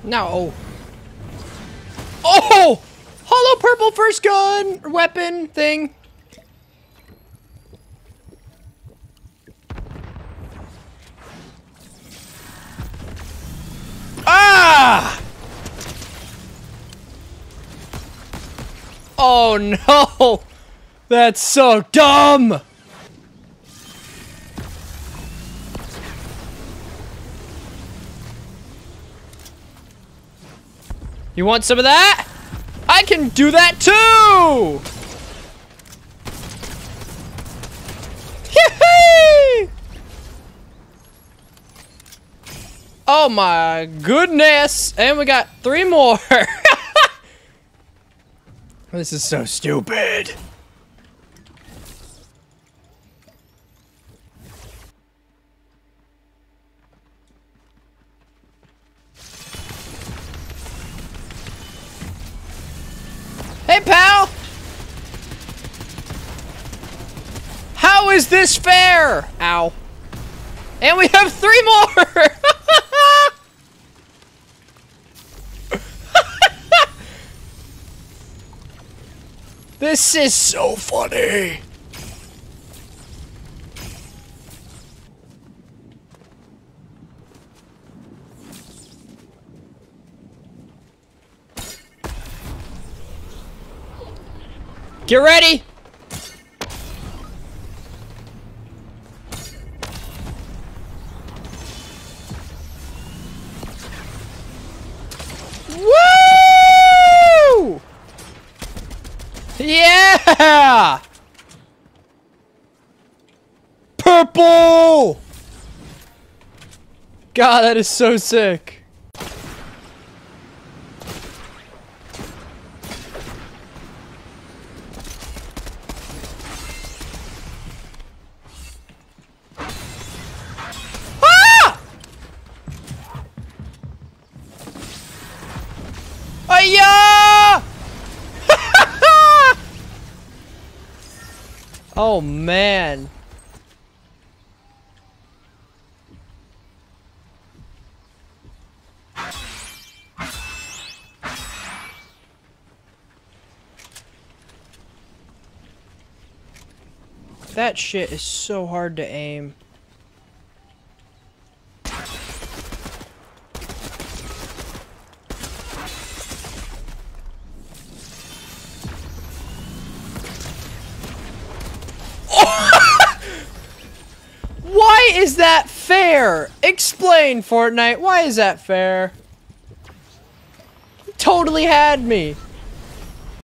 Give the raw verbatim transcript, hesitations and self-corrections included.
No. Oh! Hollow purple first gun weapon thing. Ah! Oh no! That's so dumb! You want some of that? I can do that too! Yee-hee! Oh my goodness! And we got three more! This is so stupid. Hey, pal! How is this fair? Ow. And we have three more! This is so funny. Get ready. Woo! Yeah! Purple! God, that is so sick. Ah! Ayah! Oh man. That shit is so hard to aim. Why is that fair? Explain, Fortnite. Why is that fair? You totally had me.